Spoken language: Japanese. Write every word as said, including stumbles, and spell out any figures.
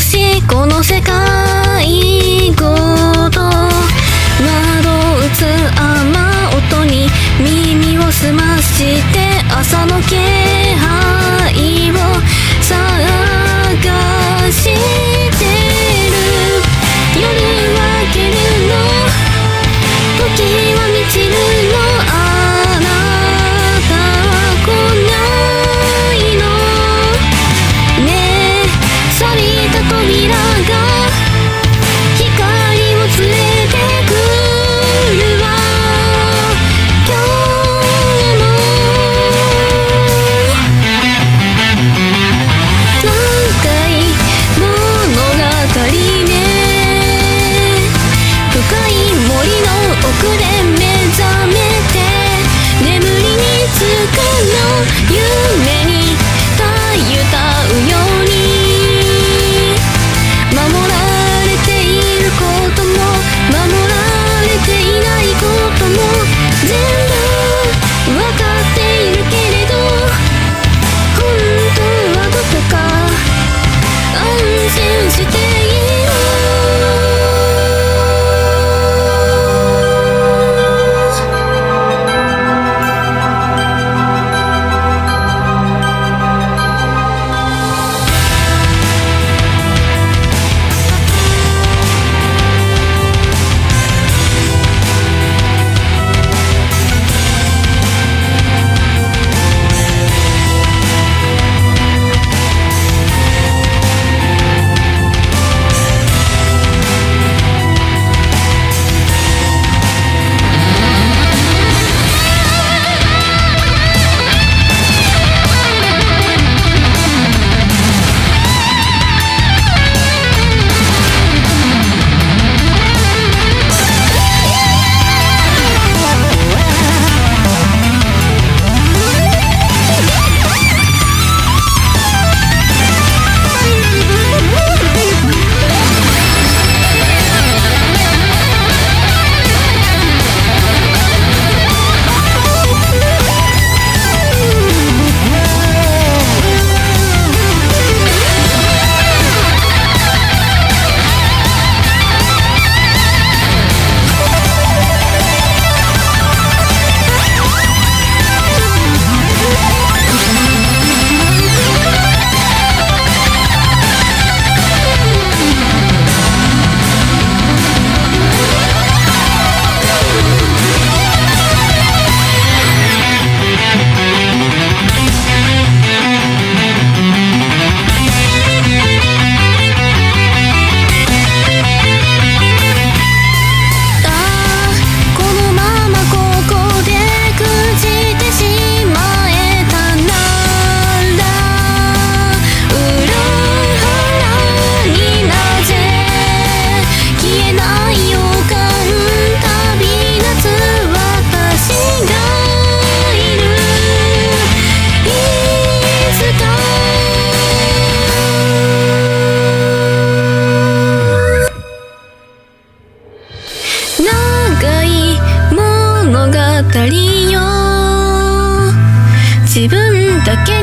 しこの世界ごと惑うつ雨音に耳を澄まして朝の気配を探してる。夜は明けるの、時は満ちるの、あなたは来ないのねえ。錆びた扉が光を連れてくるわ今日も。長い物語ね、深い森の奥で目覚めて眠りにつくの、夢にたゆたうように守られていることも守られていないことも全部わかっているけれど、本当はどこか安心している。自分だけ